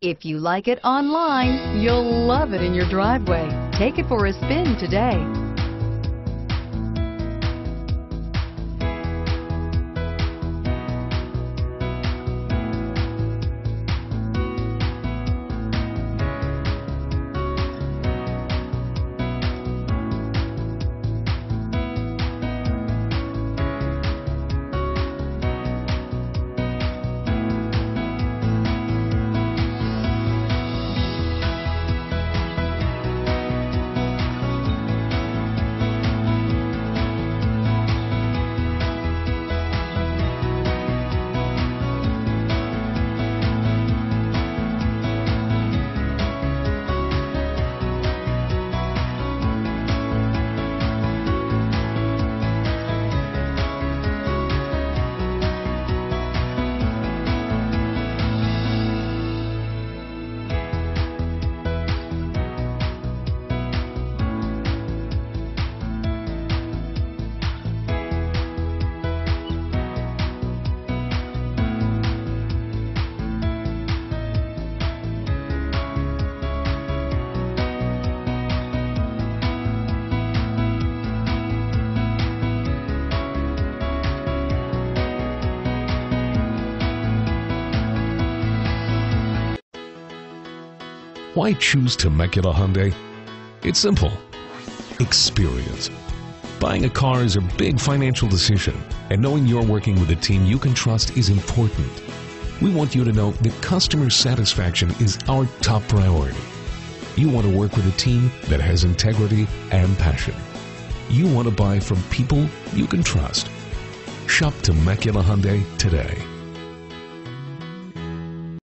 If you like it online, you'll love it in your driveway. Take it for a spin today. Why choose Temecula Hyundai? It's simple. Experience. Buying a car is a big financial decision, and knowing you're working with a team you can trust is important. We want you to know that customer satisfaction is our top priority. You want to work with a team that has integrity and passion. You want to buy from people you can trust. Shop Temecula Hyundai today.